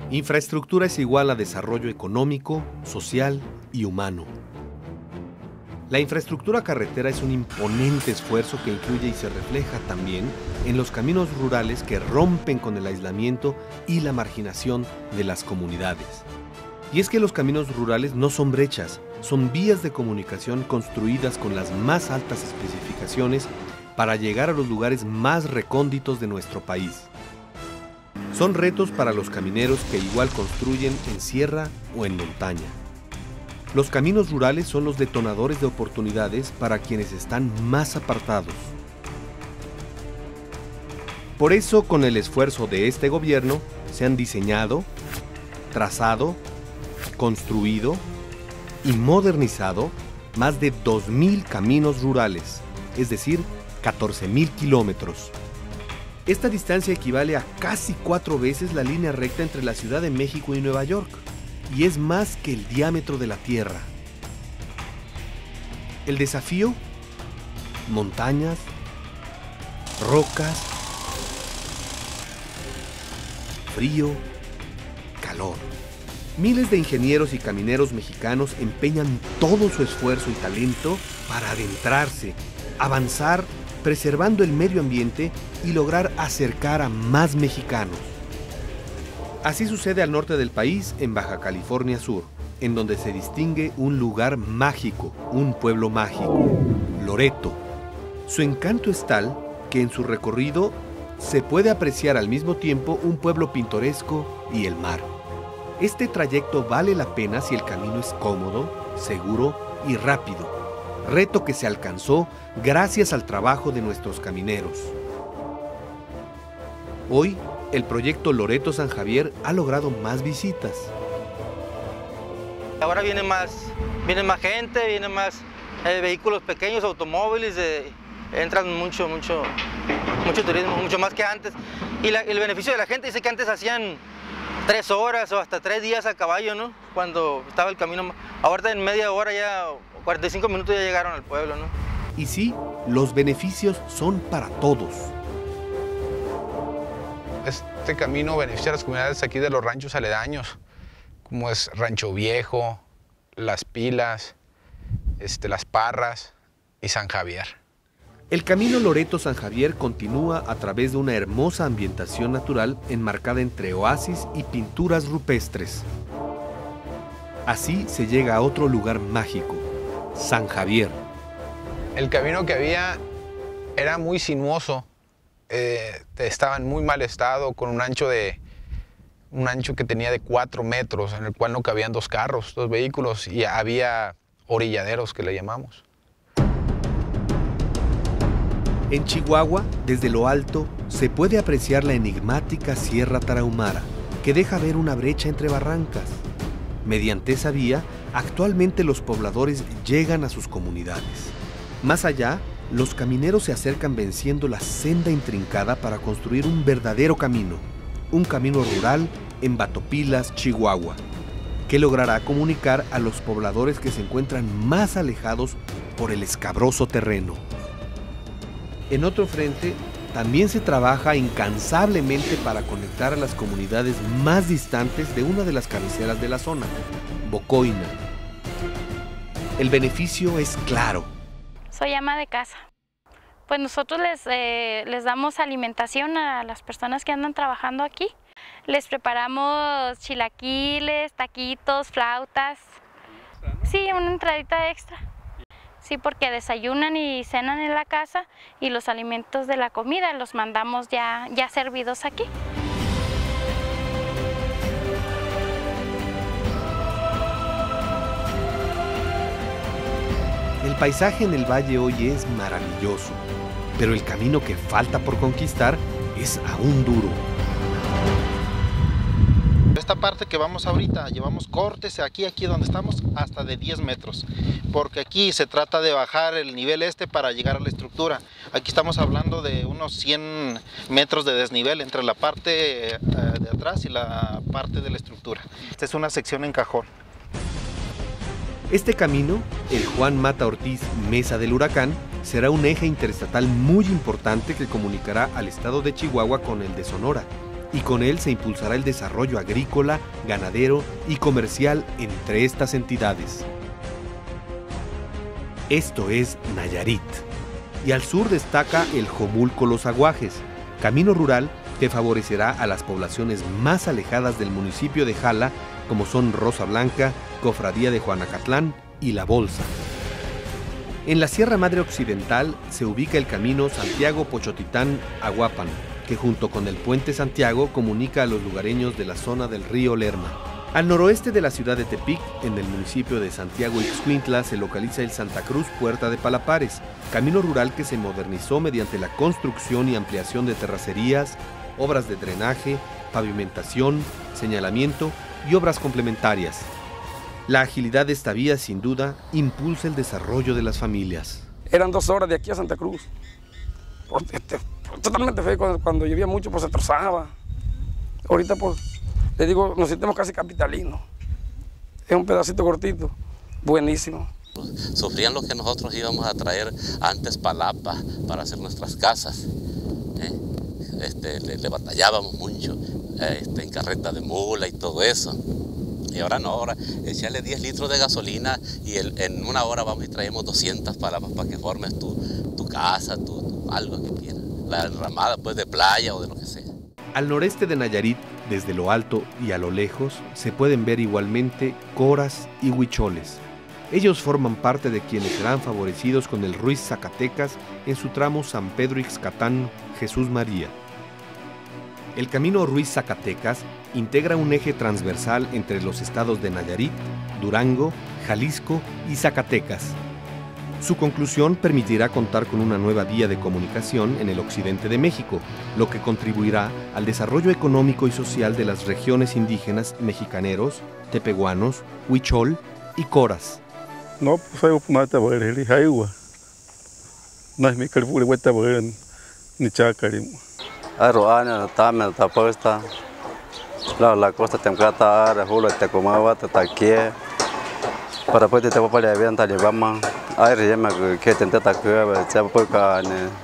Infraestructura es igual a desarrollo económico, social y humano. La infraestructura carretera es un imponente esfuerzo que incluye y se refleja también en los caminos rurales que rompen con el aislamiento y la marginación de las comunidades. Y es que los caminos rurales no son brechas, son vías de comunicación construidas con las más altas especificaciones para llegar a los lugares más recónditos de nuestro país. Son retos para los camineros que igual construyen en sierra o en montaña. Los caminos rurales son los detonadores de oportunidades para quienes están más apartados. Por eso, con el esfuerzo de este gobierno, se han diseñado, trazado, construido y modernizado más de 2.000 caminos rurales, es decir, 14.000 kilómetros. Esta distancia equivale a casi 4 veces la línea recta entre la Ciudad de México y Nueva York, y es más que el diámetro de la Tierra. El desafío: montañas, rocas, frío, calor. Miles de ingenieros y camineros mexicanos empeñan todo su esfuerzo y talento para adentrarse, avanzar, preservando el medio ambiente y lograr acercar a más mexicanos. Así sucede al norte del país, en Baja California Sur, en donde se distingue un lugar mágico, un pueblo mágico, Loreto. Su encanto es tal que en su recorrido se puede apreciar al mismo tiempo un pueblo pintoresco y el mar. Este trayecto vale la pena si el camino es cómodo, seguro y rápido. Reto que se alcanzó gracias al trabajo de nuestros camineros. Hoy, el proyecto Loreto San Javier ha logrado más visitas. Ahora viene más gente, vienen más vehículos pequeños, automóviles, entran mucho turismo, mucho más que antes. Y el beneficio de la gente dice que antes hacían 3 horas o hasta 3 días a caballo, ¿no? Cuando estaba el camino. Ahora en media hora ya, 45 minutos ya llegaron al pueblo, ¿no? Y sí, los beneficios son para todos. Este camino beneficia a las comunidades aquí de los ranchos aledaños, como es Rancho Viejo, Las Pilas, Las Parras y San Javier. El camino Loreto-San Javier continúa a través de una hermosa ambientación natural enmarcada entre oasis y pinturas rupestres. Así se llega a otro lugar mágico, San Javier. El camino que había era muy sinuoso, estaba en muy mal estado, con un ancho que tenía de 4 metros, en el cual no cabían 2 carros, 2 vehículos, y había orilladeros que le llamamos. En Chihuahua, desde lo alto, se puede apreciar la enigmática Sierra Tarahumara, que deja ver una brecha entre barrancas. Mediante esa vía, actualmente los pobladores llegan a sus comunidades. Más allá, los camineros se acercan venciendo la senda intrincada para construir un verdadero camino, un camino rural en Batopilas, Chihuahua, que logrará comunicar a los pobladores que se encuentran más alejados por el escabroso terreno. En otro frente, también se trabaja incansablemente para conectar a las comunidades más distantes de una de las cabeceras de la zona, Bocoina. El beneficio es claro. Soy ama de casa. Pues nosotros les damos alimentación a las personas que andan trabajando aquí. Les preparamos chilaquiles, taquitos, flautas. Sí, una entradita extra. Sí, porque desayunan y cenan en la casa y los alimentos de la comida los mandamos ya servidos aquí. El paisaje en el valle hoy es maravilloso, pero el camino que falta por conquistar es aún duro. Esta parte que vamos ahorita, llevamos cortes aquí donde estamos hasta de 10 metros, porque aquí se trata de bajar el nivel para llegar a la estructura. Aquí estamos hablando de unos 100 metros de desnivel entre la parte de atrás y la parte de la estructura. Esta es una sección en cajón. Este camino, el Juan Mata Ortiz Mesa del Huracán, será un eje interestatal muy importante que comunicará al estado de Chihuahua con el de Sonora y con él se impulsará el desarrollo agrícola, ganadero y comercial entre estas entidades. Esto es Nayarit. Y al sur destaca el Jomulco Los Aguajes, camino rural que favorecerá a las poblaciones más alejadas del municipio de Jala, como son Rosa Blanca, Cofradía de Juanacatlán y La Bolsa. En la Sierra Madre Occidental se ubica el camino Santiago-Pochotitán-Aguapan, que junto con el Puente Santiago comunica a los lugareños de la zona del río Lerma. Al noroeste de la ciudad de Tepic, en el municipio de Santiago Ixcuintla, se localiza el Santa Cruz Puerta de Palapares, camino rural que se modernizó mediante la construcción y ampliación de terracerías, obras de drenaje, pavimentación, señalamiento y obras complementarias. La agilidad de esta vía, sin duda, impulsa el desarrollo de las familias. Eran 2 horas de aquí a Santa Cruz. Totalmente feo, cuando llovía mucho pues se trozaba. Ahorita pues, le digo, nos sentimos casi capitalinos. Es un pedacito cortito, buenísimo. Sufrían lo que nosotros íbamos a traer antes palapa para hacer nuestras casas. Le batallábamos mucho en carreta de mula y todo eso. Y ahora no, ahora echarle 10 litros de gasolina y en 1 hora vamos y traemos 200 palapas para que formes tu casa, algo que quieras. La enramada pues de playa o de lo que sea. Al noreste de Nayarit, desde lo alto y a lo lejos, se pueden ver igualmente coras y huicholes. Ellos forman parte de quienes serán favorecidos con el Ruiz Zacatecas en su tramo San Pedro Ixcatán, Jesús María. El camino Ruiz Zacatecas integra un eje transversal entre los estados de Nayarit, Durango, Jalisco y Zacatecas. Su conclusión permitirá contar con una nueva vía de comunicación en el occidente de México, lo que contribuirá al desarrollo económico y social de las regiones indígenas mexicaneros, tepehuanos, huichol y coras. No, pues hay un mata ver, hay agua. No es mi calcula, vuelta ver, ni chacarim. Aroana, tamel, taposta. La costa templata, la hula, te comaba, te taquie. Para poder te papá le habían talibama. Aire llama que te intenta que se apoca.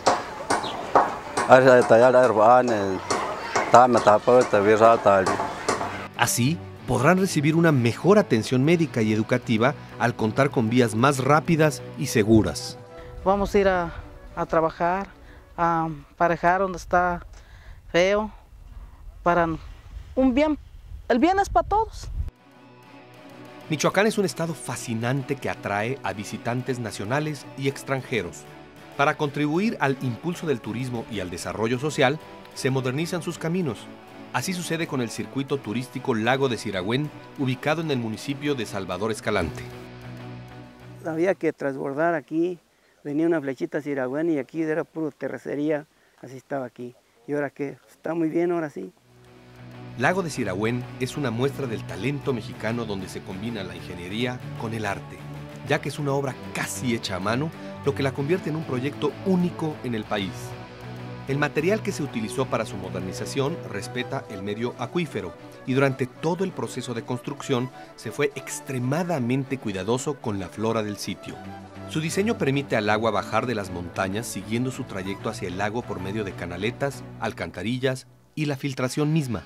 Aire tallar, aroana, tamel, taposta, virra, tal. Así, podrán recibir una mejor atención médica y educativa al contar con vías más rápidas y seguras. Vamos a ir a trabajar, a parejar donde está feo, para un bien. El bien es para todos. Michoacán es un estado fascinante que atrae a visitantes nacionales y extranjeros. Para contribuir al impulso del turismo y al desarrollo social, se modernizan sus caminos. Así sucede con el circuito turístico Lago de Siragüen, ubicado en el municipio de Salvador Escalante. Había que transbordar aquí, venía una flechita a Siragüen y aquí era puro terracería, así estaba aquí. Y ahora que está muy bien, ahora sí. Lago de Siragüen es una muestra del talento mexicano donde se combina la ingeniería con el arte, ya que es una obra casi hecha a mano, lo que la convierte en un proyecto único en el país. El material que se utilizó para su modernización respeta el medio acuífero y durante todo el proceso de construcción se fue extremadamente cuidadoso con la flora del sitio. Su diseño permite al agua bajar de las montañas siguiendo su trayecto hacia el lago por medio de canaletas, alcantarillas y la filtración misma.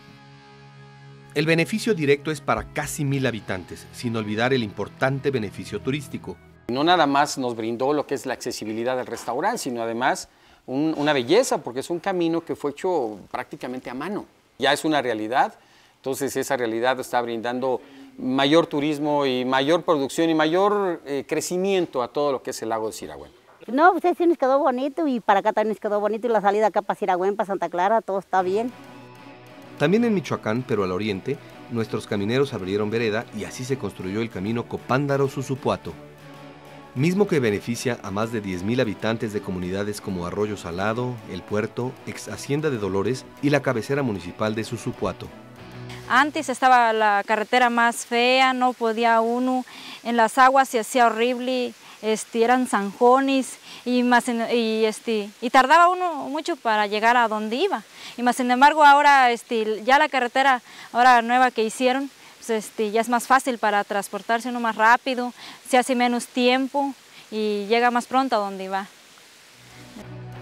El beneficio directo es para casi 1000 habitantes, sin olvidar el importante beneficio turístico. No nada más nos brindó lo que es la accesibilidad del restaurante, sino además una belleza, porque es un camino que fue hecho prácticamente a mano. Ya es una realidad, entonces esa realidad está brindando mayor turismo y mayor producción y mayor crecimiento a todo lo que es el lago de Siragüen. No, pues sí nos quedó bonito y para acá también nos quedó bonito y la salida acá para Siragüen, para Santa Clara, todo está bien. También en Michoacán, pero al oriente, nuestros camineros abrieron vereda y así se construyó el camino Copándaro-Susupuato, mismo que beneficia a más de 10,000 habitantes de comunidades como Arroyo Salado, El Puerto, ex Hacienda de Dolores y la cabecera municipal de Susupuato. Antes estaba la carretera más fea, no podía uno, en las aguas se hacía horrible, eran zanjones y tardaba uno mucho para llegar a donde iba. Y más sin embargo ahora ya la carretera ahora nueva que hicieron, pues, ya es más fácil para transportarse uno más rápido, se hace menos tiempo y llega más pronto a donde va.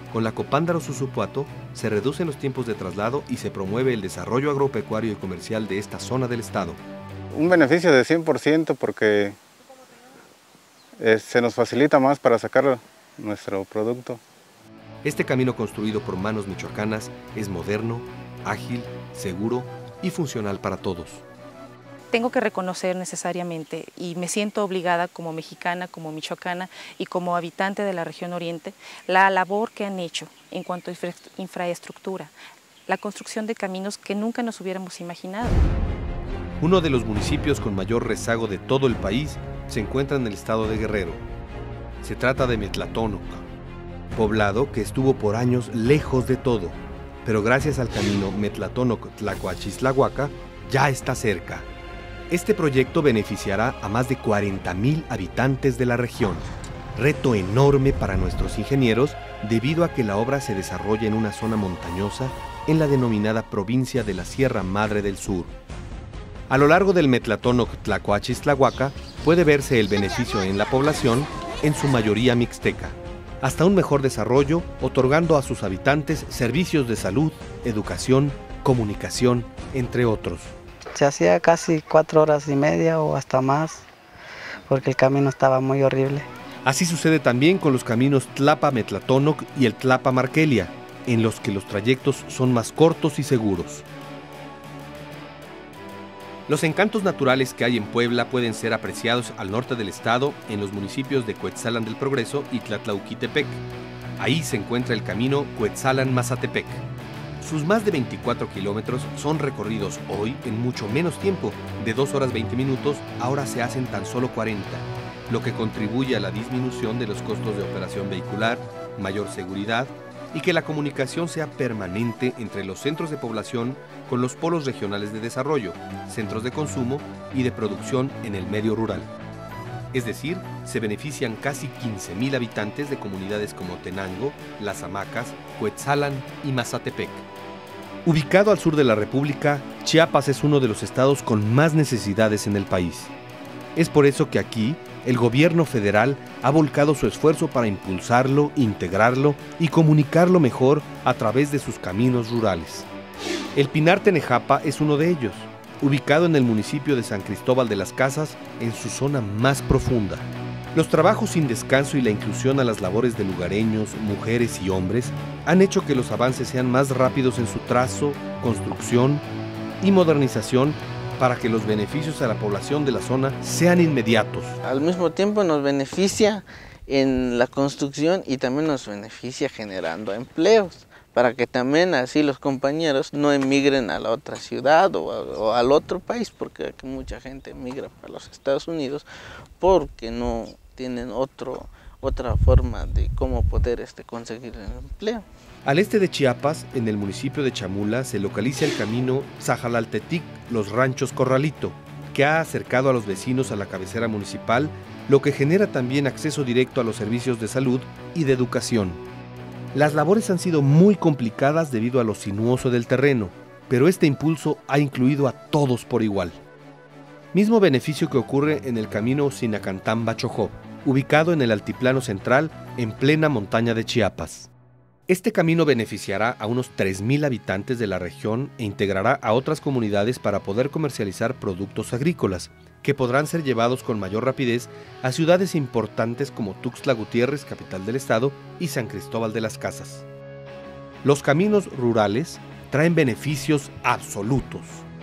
Con la Copándaro Susupuato se reducen los tiempos de traslado y se promueve el desarrollo agropecuario y comercial de esta zona del estado. Un beneficio de 100% porque se nos facilita más para sacar nuestro producto. Este camino construido por manos michoacanas es moderno, ágil, seguro y funcional para todos. Tengo que reconocer necesariamente, y me siento obligada como mexicana, como michoacana y como habitante de la región oriente, la labor que han hecho en cuanto a infraestructura, la construcción de caminos que nunca nos hubiéramos imaginado. Uno de los municipios con mayor rezago de todo el país se encuentra en el estado de Guerrero. Se trata de Metlatónoc, poblado que estuvo por años lejos de todo, pero gracias al camino Metlatónoc-Tlacoachislahuaca ya está cerca. Este proyecto beneficiará a más de 40,000 habitantes de la región. Reto enorme para nuestros ingenieros debido a que la obra se desarrolla en una zona montañosa en la denominada provincia de la Sierra Madre del Sur. A lo largo del Metlatónoc-Tlacoachislahuaca puede verse el beneficio en la población, en su mayoría mixteca, hasta un mejor desarrollo, otorgando a sus habitantes servicios de salud, educación, comunicación, entre otros. Se hacía casi 4 horas y media o hasta más, porque el camino estaba muy horrible. Así sucede también con los caminos Tlapa-Metlatónoc y el Tlapa-Markelia, en los que los trayectos son más cortos y seguros. Los encantos naturales que hay en Puebla pueden ser apreciados al norte del estado, en los municipios de Cuetzalan del Progreso y Tlatlauquitepec. Ahí se encuentra el camino Cuetzalan-Mazatepec. Sus más de 24 kilómetros son recorridos hoy en mucho menos tiempo, de 2 horas 20 minutos, ahora se hacen tan solo 40, lo que contribuye a la disminución de los costos de operación vehicular, mayor seguridad y que la comunicación sea permanente entre los centros de población con los polos regionales de desarrollo, centros de consumo y de producción en el medio rural. Es decir, se benefician casi 15,000 habitantes de comunidades como Tenango, Las Hamacas, Cuetzalan y Mazatepec. Ubicado al sur de la República, Chiapas es uno de los estados con más necesidades en el país. Es por eso que aquí, el gobierno federal ha volcado su esfuerzo para impulsarlo, integrarlo y comunicarlo mejor a través de sus caminos rurales. El Pinar Tenejapa es uno de ellos, ubicado en el municipio de San Cristóbal de las Casas, en su zona más profunda. Los trabajos sin descanso y la inclusión a las labores de lugareños, mujeres y hombres han hecho que los avances sean más rápidos en su trazo, construcción y modernización para que los beneficios a la población de la zona sean inmediatos. Al mismo tiempo nos beneficia en la construcción y también nos beneficia generando empleos, para que también así los compañeros no emigren a la otra ciudad o al otro país, porque aquí mucha gente emigra para los Estados Unidos porque no tienen otra forma de cómo poder conseguir el empleo. Al este de Chiapas, en el municipio de Chamula, se localiza el camino Zajalaltetic, Los Ranchos Corralito, que ha acercado a los vecinos a la cabecera municipal, lo que genera también acceso directo a los servicios de salud y de educación. Las labores han sido muy complicadas debido a lo sinuoso del terreno, pero este impulso ha incluido a todos por igual. Mismo beneficio que ocurre en el camino Sinacantán-Bachojó, ubicado en el altiplano central, en plena montaña de Chiapas. Este camino beneficiará a unos 3,000 habitantes de la región e integrará a otras comunidades para poder comercializar productos agrícolas, que podrán ser llevados con mayor rapidez a ciudades importantes como Tuxtla Gutiérrez, capital del estado, y San Cristóbal de las Casas. Los caminos rurales traen beneficios absolutos.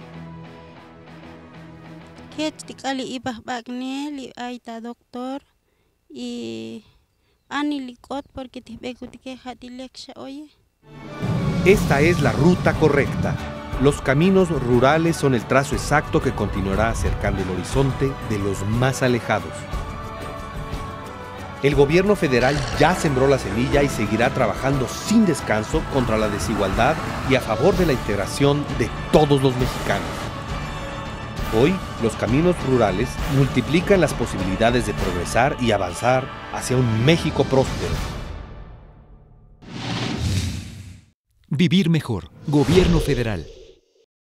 Doctor y esta es la ruta correcta. Los caminos rurales son el trazo exacto que continuará acercando el horizonte de los más alejados. El gobierno federal ya sembró la semilla y seguirá trabajando sin descanso contra la desigualdad y a favor de la integración de todos los mexicanos. Hoy, los caminos rurales multiplican las posibilidades de progresar y avanzar hacia un México próspero. Vivir mejor. Gobierno federal.